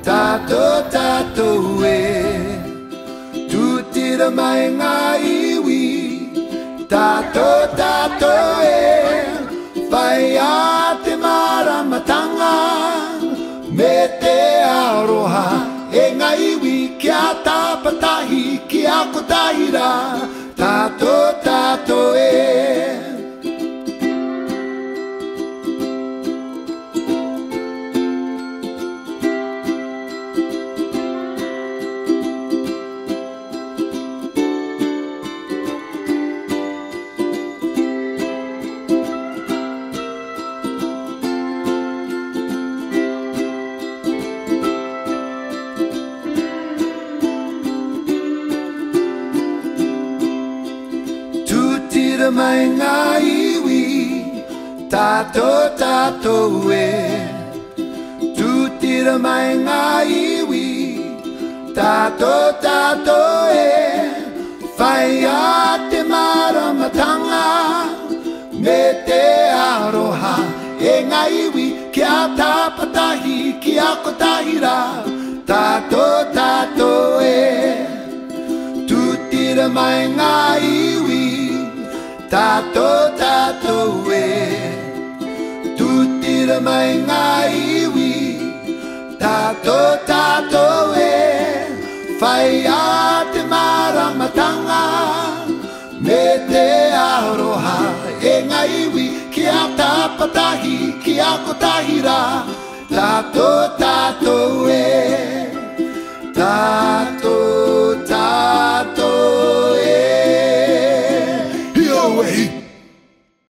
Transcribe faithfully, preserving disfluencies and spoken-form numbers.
Tato tato e Tutira mai ngā iwi Tato tato e Whai a te maramatanga Me te aroha E ngā iwi kia tāpatahi Kia kotahira Tato tato e Tira mai ngā iwi, tato tato e Tūtira mai ngā iwi, tato tato e Whai a te maramatanga, me te aroha E ngā iwi kia tāpatahi, kia kotahira Tato tato e Tūtira mai ngā iwi Tato tato e Tūtira mai ngā iwi Tato tato e Whai a te maramatanga Me te aroha E ngā iwi Kia tāpatahi Kia kotahira Tato tato e Tato